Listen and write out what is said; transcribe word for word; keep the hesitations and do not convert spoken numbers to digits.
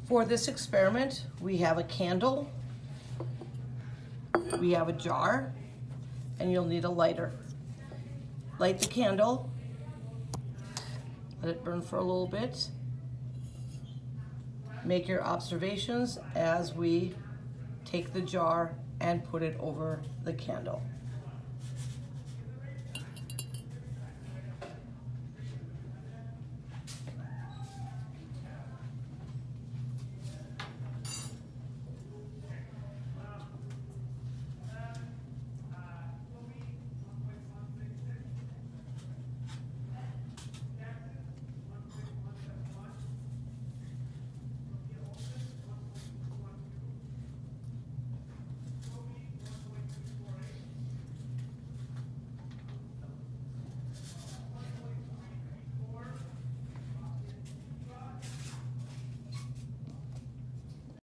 For this experiment, we have a candle, we have a jar, and you'll need a lighter. Light the candle, let it burn for a little bit. Make your observations as we take the jar and put it over the candle.